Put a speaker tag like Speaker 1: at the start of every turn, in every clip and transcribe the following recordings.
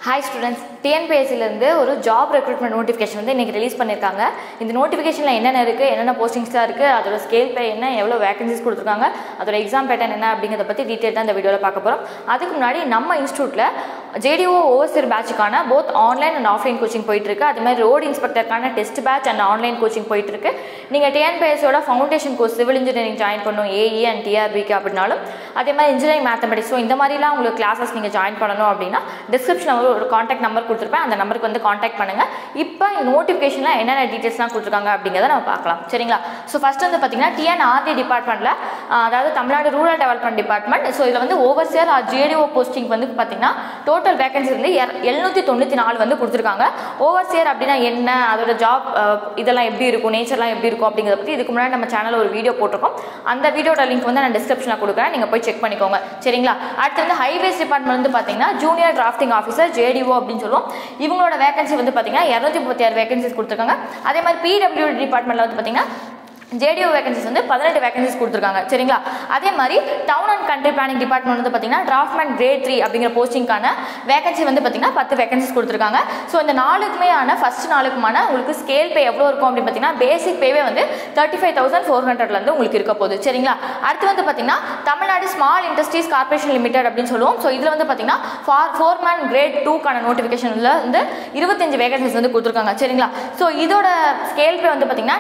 Speaker 1: Hi students, TNPSC ஒரு job recruitment notification வந்து இன்னைக்கு ரிலீஸ் பண்ணிருக்காங்க. இந்த நோட்டிஃபிகேஷன்ல என்னென்ன இருக்கு, என்னென்ன போஸ்டிங்ஸ்லாம் இருக்கு, அதோட ஸ்கேல் பே என்ன, எவ்வளவு வேகன்சிஸ் கொடுத்திருக்காங்க, அதோட எக்ஸாம் பேட்டர்ன் என்ன அப்படிங்கறத பத்தி டீடைலா இந்த வீடியோல பார்க்க போறோம். அதுக்கு முன்னாடி நம்ம இன்ஸ்டிடியூட்ல JDO ஓவர்சியர் பேட்ச்க்கான both online and offline coaching போயிட்டு இருக்கு. அதே மாதிரி ரோட் இன்ஸ்பெக்டர்க்கான test batch and online coaching போயிட்டு இருக்கு. நீங்க TNPSC ஓட foundation course civil engineering join பண்ணனும் AE and TRB அப்படினாலும் அதே மாதிரி இன்ஜினியரிங் மேத்தமெட்டிக்ஸ் இந்த மாதிரிலாம் உங்களுக்கு கிளாसेस நீங்க ஜாயின் பண்ணனும் அப்படினா டிஸ்கிரிப்ஷன்ல ஒரு கான்டாக்ட் நம்பர் கொடுத்திருப்பேன். அந்த நம்பருக்கு வந்து கான்டாக்ட் பண்ணுங்க. இப்போ இந்த நோட்டிஃபிகேஷன்ல என்னென்ன டீடைல்ஸ்லாம் கொடுத்திருக்காங்க அப்படிங்கறத நம்ம பார்க்கலாம். சரிங்களா? சோ ஃபர்ஸ்ட் வந்து பாத்தீங்கன்னா TNRD டிபார்ட்மென்ட்ல அதாவது Tamil Nadu rural development department. So இதுல வந்து ஓவர்சியர் JDO போஸ்டிங் வந்து பாத்தீங்கன்னா டோட்டல் வேகன்சி வந்து 794 வந்து கொடுத்திருக்காங்க. ஓவர்சியர் அப்படினா என்ன, அதோட ஜாப் இதெல்லாம் எப்படி இருக்கும், நேச்சர்லாம் எப்படி இருக்கும் அப்படிங்கறத பத்தி இதுக்கு முன்னாடி நம்ம சேனல்ல ஒரு வீடியோ போட்டுருக்கோம். அந்த வீடியோட லிங்க் வந்து நான் டிஸ்கிரிப்ஷன்ல கொடுக்கிறேன். நீங்க போய் செக் பண்ணிக்கோங்க. சரிங்களா? அடுத்து வந்து ஹைவேஸ் டிபார்ட்மென்ட் வந்து பாத்தீங்கன்னா ஜூனியர் டிராஃப்டிங் ஆஃபீஸர் JDO அப்படின்னு சொல்லுவோம். இவங்களோட வேகன்சி வந்து பாத்தீங்கன்னா 236 வேகன்சிஸ் கொடுத்திருக்காங்க. அதே மாதிரி PWD டிபார்ட்மென்ட்ல வந்து பாத்தீங்கன்னா JDO வேகன்சிஸ் வந்து 18 வேகன்சிஸ் கொடுத்திருக்காங்க. சரிங்களா? அதே மாதிரி town and country planning department வந்து பாத்தீங்கன்னா டிராஃப்ட்மேன் கிரேட் 3 அப்படிங்கிற போஸ்டிங்கான வேகன்சி வந்து பாத்தீங்கன்னா 10 வேகன்சிஸ் கொடுத்திருக்காங்க. சோ இந்த நாலுக்குமேயான ஃபர்ஸ்ட் நாலுக்குமான உங்களுக்கு ஸ்கேல் பே எவ்வளவு இருக்கும் அப்படி பாத்தீங்கன்னா பேசிக் பேவே வந்து 35400 ல இருந்து உங்களுக்கு இருக்க போகுது. சரிங்களா? அடுத்து வந்து பாத்தீங்கன்னா Tamil Nadu small industries corporation limited அப்படின்னு சொல்லுவோம். சோ இதுல வந்து பாத்தீங்கன்னா ஃபோர்மேன் கிரேட் 2 கான நோட்டிஃபிகேஷன்ல வந்து 25 வேகன்சிஸ் வந்து கொடுத்திருக்காங்க. சரிங்களா? சோ இதோட ஸ்கேல் பே வந்து பாத்தீங்கன்னா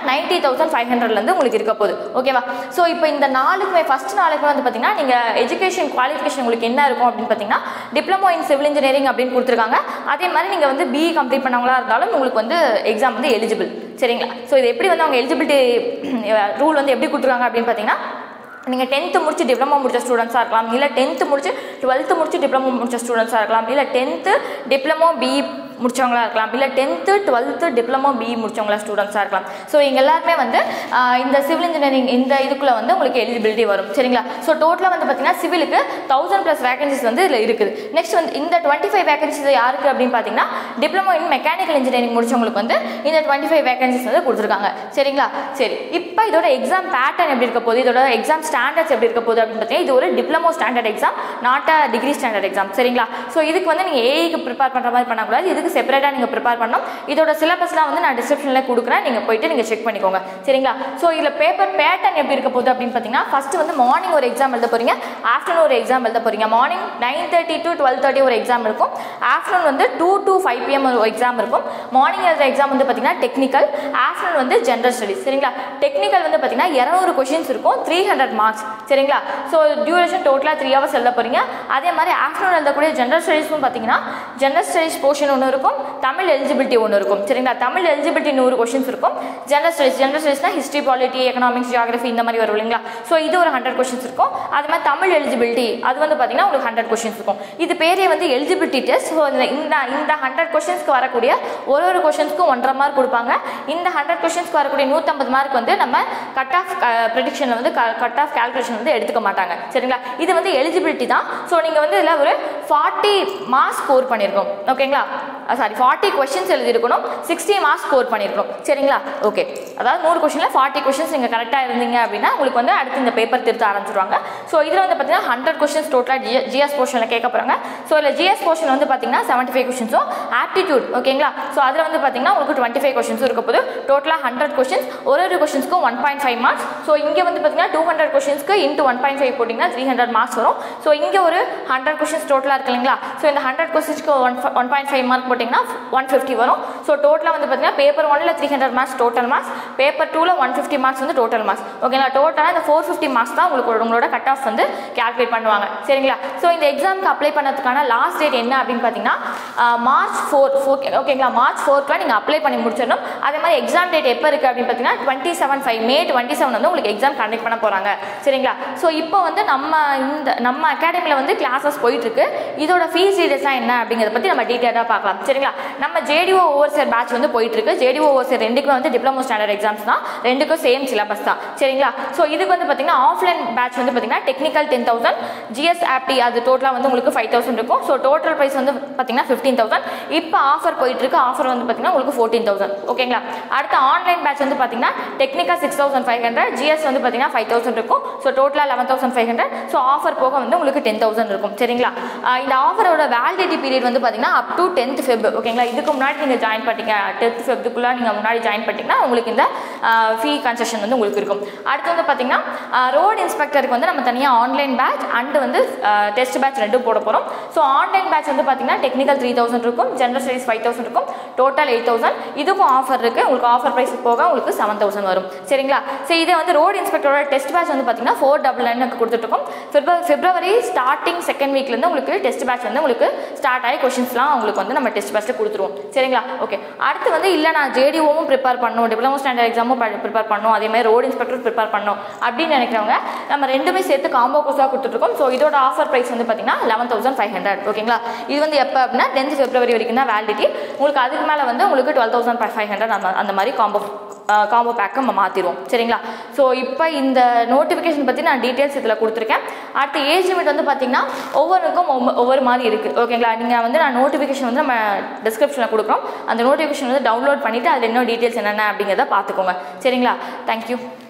Speaker 1: 90500 உங்களுக்கு இருக்க போகுது. ஓகேவா? சோ இப்போ இந்த நாலுக்குமே ஃபர்ஸ்ட் நாலுக்கு வந்து பாத்தீங்கன்னா நீங்க எஜுகேஷன் குவாலிஃபிகேஷன் உங்களுக்கு என்ன இருக்கும் அப்படின்னு பாத்தீங்கன்னா டிப்ளமோ இன் சிவில் இன்ஜினியரிங் அப்படின்னு கொடுத்திருக்காங்க. அதே மாதிரி நீங்க வந்து BE கம்ப்ளீட் பண்ணவங்களா இருந்தாலும் உங்களுக்கு வந்து எக்ஸாம் வந்து எலிஜிபிள். சரிங்களா? சோ இது எப்படி வந்து அவங்க எலிஜிபிலிட்டி ரூல் வந்து எப்படி கொடுத்திருக்காங்க அப்படின்னு பாத்தீங்கன்னா நீங்க 10th முடிச்சு டிப்ளமோ முடிச்ச ஸ்டூடண்ட்ஸா இருக்கலாம், இல்ல 10th முடிச்சு 12th முடிச்சு டிப்ளமோ முடிச்ச ஸ்டூடண்ட்ஸா இருக்கலாம், இல்ல 10th டிப்ளமோ BE முடிச்சவங்களா இருக்கலாம், இல்ல 10th 12th டிப்ளமோ BE முடிச்சவங்களா ஸ்டூடண்ட்ஸா இருக்கலாம். சோ இங்க எல்லாரும் வந்து இந்த சிவில் இன்ஜினியரிங் இந்த இதுக்குள்ள வந்து உங்களுக்கு எலிஜிபிலிட்டி வரும். சரிங்களா? சோ டோட்டலா வந்து பாத்தீங்கன்னா சிவிலுக்கு 1000+ வேகன்சிஸ் வந்து இதுல இருக்குது. நெக்ஸ்ட் வந்து இந்த 25 வேகன்சிஸ் யாருக்கு அப்படின்னு பாத்தீங்கன்னா டிப்ளமோ இன் மெக்கானிக்கல் இன்ஜினியரிங் முடிச்சவங்களுக்கு வந்து இந்த 25 வேகன்சிஸ் வந்து கொடுத்திருக்காங்க. சரிங்களா? சரி, இப்போ இதோட எக்ஸாம் பேட்டர்ன் எப்படி இருக்க போகுது, இதோட எக்ஸாம் ஸ்டாண்டர்ட்ஸ் எப்படி இருக்க போகுது அப்படின்னு பாத்தீங்கன்னா இது ஒரு diploma standard exam, not a degree standard exam. சரிங்களா? சோ இதுக்கு வந்து நீங்க AEக்கு ப்ரிப்பேர் பண்ற மாதிரி பண்ணக்கூடாது, இதுக்கு செப்பரேட்டா நீங்க ப்ரிப்பேர் பண்ணணும். இதோட சிலபஸ்லாம் வந்து நான் டிஸ்கிரிப்ஷன்ல கொடுக்குறேன், நீங்க போயிட்டு நீங்க செக் பண்ணிக்கோங்க. சரிங்களா? சோ இதுல பேப்பர் பேட்டர்ன் எப்படி இருக்க போகுது அப்படின்னு பாத்தீங்கன்னா ஃபர்ஸ்ட் வந்து மார்னிங் ஒரு எக்ஸாம் எழுத போறீங்க, ஆஃப்டர்நூன் ஒரு எக்ஸாம் எழுத போறீங்க. மார்னிங் 9:30 to 12:30 ஒரு எக்ஸாம் இருக்கும், ஆஃப்டர்நூன் வந்து 2 to 5 PM ஒரு எக்ஸாம் இருக்கும். மார்னிங் எழுதுற எக்ஸாம் வந்து பாத்தீங்கன்னா டெக்னிக்கல், ஆஃப்டர்நூன் வந்து ஜெனரல் ஸ்டடீஸ். சரிங்களா? டெக்னிக்கல் வந்து பாத்தீங்கன்னா 200 क्वेश्चंस இருக்கும், 300 மார்க்ஸ். சரிங்களா? சோ டியூரேஷன் டோட்டலா 3 hours எழுத போறீங்க. அதே மாதிரி ஆஃப்டர்நூன் எழுதக்கூடிய ஜெனரல் ஸ்டடீஸும் பாத்தீங்கன்னா ஜெனரல் ஸ்டடீஸ் போர்ஷன் ஒன்று இருக்கும், தமிழ் எலிஜிபிலிட்டி ஒன்று இருக்கும். சரிங்களா? தமிழ் எலிஜிபிலிட்டி 100 क्वेश्चंस இருக்கும். ஜெனரல் ஸ்டடீஸ்னா ஹிஸ்டரி, பாலிட்டி, எகனாமிக்ஸ், ஜியோகிராஃபி இந்த மாதிரி வரும் இல்லைங்களா? சோ இது ஒரு 100 क्वेश्चंस இருக்கும். அதே மாதிரி தமிழ் எலிஜிபிலிட்டி அது வந்து பாத்தீங்கன்னா உங்களுக்கு 100 क्वेश्चंस இருக்கும். இது பேரே வந்து எலிஜிபிலிட்டி டெஸ்ட். ஸோ இந்த 100 क्वेश्चंसக்கு வரக்கூடிய ஒரு क्वेश्चंसக்கு 1.5 மார்க் கொடுப்பாங்க. இந்த 100 क्वेश्चंसக்கு வரக்கூடிய 150 மார்க் வந்து நம்ம கட் ஆஃப் ப்ரெடிக்ஷன்ல வந்து கட் ஆஃப் கால்குலேஷன் வந்து எடுத்துக்க மாட்டாங்க. சரிங்களா? இது வந்து எலிஜிபிலிட்டி தான். ஸோ நீங்க வந்து இதுல ஒரு 40 மார்க்ஸ் ஸ்கோர் பண்ணிருக்கணும். ஓகேங்களா? சாரி 40 क्वेश्चंस எழுதிருக்கணும், 60 மார்க்ஸ் ஸ்கோர் பண்ணிருக்கணும். சரிங்களா? ஓகே, அதாவது 100 क्वेश्चनல 40 क्वेश्चंस நீங்க கரெக்டா இருந்தீங்க அப்படின்னா உங்களுக்கு வந்து அடுத்து இந்த பேப்பர் திருத்த ஆரம்பிச்சிடுவாங்க. ஸோ இதுல வந்து பாத்தீங்கன்னா 100 क्वेश्चंस டோட்டலா GS போர்ஷன்ல கேட்க போறாங்க. ஸோ இதுல GS போர்ஷன் வந்து பாத்தீங்கன்னா 75 क्वेश्चंஸும் ஆப்டிடியூட். ஓகேங்களா? ஸோ அதுல வந்து பாத்தீங்கன்னா உங்களுக்கு 25 क्वेश्चंस இருக்க போது. டோட்டலா 100 क्वेश्चंस, ஒரு क्वेश्चंஸ்க்கு 1.5 மார்க்ஸ். ஸோ இங்க வந்து பாத்தீங்கன்னா 200 क्वेश्चंஸ்க்கு into 1.5 போட்டீங்கன்னா 300 மார்க்ஸ் வரும். ஸோ இங்க ஒரு 100 क्वेश्चंस டோட்டலா இருக்கு இல்லைங்களா? ஸோ இந்த 100 क्वेश्चंஸ்க்கு 1.5 மார்க் போட்டீங்கன்னா 150 வரும். ஸோ டோட்டலா வந்து பாத்தீங்கன்னா பேப்பர் 1ல 300 மார்க்ஸ் டோட்டல் மார்க்ஸ், பேப்பர் 2ல 150 மார்க்ஸ் வந்து டோட்டல் மார்க்ஸ். ஓகேங்களா? டோட்டலா இந்த 450 மார்க்ஸ் தான் உங்களோட கட் ஆஃப் வந்து கால்குலேட் பண்ணுவாங்க. சரிங்களா? ஸோ இந்த எக்ஸாமுக்கு அப்ளை பண்ணதுக்கான லாஸ்ட் டேட் என்ன அப்படின்னு பாத்தீங்கன்னா March 4. ஓகேங்களா? March 4க்கு நீங்க அப்ளை பண்ணி முடிச்சிடணும். அதே மாதிரி எக்ஸாம் டேட் எப்போ இருக்கு அப்படின்னு பாத்தீங்கன்னா 27/5 May 27 வந்து உங்களுக்கு எக்ஸாம் கண்டக்ட் பண்ண போறாங்க. சரிங்களா? ஸோ இப்போ வந்து நம்ம அகாடமில வந்து கிளாஸஸ் போயிட்டு இருக்கு. இதோட ஃபீஸ் டீடைல்ஸ்லாம் என்ன அப்படிங்கறத பத்தி நம்ம டீடைலா பார்க்கலாம். சரிங்களா. நம்ம JDO ஓவர்சியர் பேட்ச் வந்து போயிட்டு இருக்கு. JDO ஓவர்சியர் ரெண்டுக்குமே வந்து டிப்ளமோ ஸ்டாண்டர்ட் எக்ஸாம்ஸ் தான், ரெண்டுக்கும் சேம் சிலபஸ் தான் சரிங்களா. ஸோ இதுக்கு வந்து பார்த்தீங்கன்னா ஆஃப்லைன் பேட்ச் வந்து பார்த்தீங்கன்னா டெக்னிக்கல் 10,000, GS ஆப்டி அது டோட்டலாக வந்து உங்களுக்கு 5,000 இருக்கும். ஸோ டோட்டல் ப்ரைஸ் வந்து பார்த்தீங்கன்னா 15,000. இப்போ ஆஃபர் போயிட்டு இருக்கு. ஆஃபர் வந்து பார்த்தீங்கன்னா உங்களுக்கு 14,000 ஓகேங்களா. அடுத்த ஆன்லைன் பேட்ச் வந்து பார்த்தீங்கன்னா டெக்னிக்கல் 6,500, GS வந்து பார்த்தீங்கன்னா 5,000 இருக்கும். ஸோ டோட்டலாக 11,500. ஸோ ஆஃபர் போக வந்து உங்களுக்கு 10,000 இருக்கும் சரிங்களா. இந்த ஆஃபரோட வேலிடிட்டி பீரியட் வந்து பார்த்தீங்கன்னா அப் டு 10th Feb ஓகேங்களா. இதுக்கு முன்னாடி நீங்கள் ஜாயின் பண்ணிட்டீங்க 10th Febக்குள்ளே நீங்கள் முன்னாடி ஜாயின் பண்ணிட்டீங்கன்னா உங்களுக்கு இந்த ஃபீ கன்செஷன் வந்து உங்களுக்கு இருக்கும். அடுத்து வந்து பார்த்தீங்கன்னா ரோடு இன்ஸ்பெக்டருக்கு வந்து நம்ம தனியாக ஆன்லைன் பேட்ச் அண்ட் வந்து டெஸ்ட் பேட்ச் ரெண்டும் போட போகிறோம். ஸோ ஆன்லைன் பேட்ச் வந்து பார்த்தீங்கன்னா டெக்னிக்கல் 3,000 இருக்கும், ஜென்ரல் ஸ்டடீஸ் 5,000 இருக்கும், டோட்டல் 8,000. இதுக்கும் ஆஃபர் இருக்குது. உங்களுக்கு ஆஃபர் ப்ரைஸ் போக உங்களுக்கு 7,000 வரும் சரிங்களா. ஸோ இதே வந்து ரோடு இன்ஸ்பெக்டரோட டெஸ்ட் பேட்ச் வந்து பார்த்தீங்கன்னா 499 கொடுத்துட்ருக்கோம். பிப்ரவரி ஸ்டார்டிங் செகண்ட் வீக்லேருந்து உங்களுக்கு டெஸ்ட் பேட்ச் வந்து உங்களுக்கு ஸ்டார்ட் ஆகி கொஷின்ஸ்லாம் உங்களுக்கு வந்து நம்ம டெஸ்ட் பேட்ச்சில் கொடுத்துருவோம் சரிங்களா. ஓகே, அடுத்து வந்து இல்லை நான் JDOவும் ப்ரிப்பேர் பண்ணணும், டிப்ளமோ ஸ்டாண்டர்ட் எக்ஸாமும் ப்ரிப்பேர் பண்ணணும், அதேமாதிரி ரோடு இன்ஸ்பெக்டர் ப்ரிப்பேர் பண்ணணும் அப்படின்னு நினைக்கிறவங்க நம்ம ரெண்டுமே சேர்த்து காம்போ கோர்ஸாக கொடுத்துட்ருக்கோம். ஸோ இதோட ஆஃபர் ப்ரைஸ் வந்து பார்த்தீங்கன்னா 11,500 ஓகேங்களா. இது வந்து எப்போ அப்படின்னா 10th February வரைக்கும் தான் வேலிடிட்டி. உங்களுக்கு அதுக்கு மேலே வந்து உங்களுக்கு 12,500 அந்த மாதிரி காம்போ பேக்கை நம்ம மாற்றிடுவோம் சரிங்களா. ஸோ இப்போ இந்த நோட்டிஃபிகேஷன் பற்றி நான் டீட்டெயில்ஸ் இதில் கொடுத்துருக்கேன். அடுத்த ஏஜ் லிமிட் வந்து பார்த்தீங்கன்னா ஒவ்வொருக்கும் ஒவ்வொரு மாதிரி இருக்குது ஓகேங்களா. நீங்கள் வந்து நான் நோட்டிஃபிகேஷன் வந்து நம்ம டிஸ்கிரிப்ஷனில் கொடுக்குறோம். அந்த நோட்டிஃபிகேஷன் வந்து டவுன்லோட் பண்ணிவிட்டு அதில் இன்னும் டீட்டெயில்ஸ் என்னென்ன அப்படிங்கிறத பார்த்துக்கோங்க சரிங்களா. தேங்க்யூ.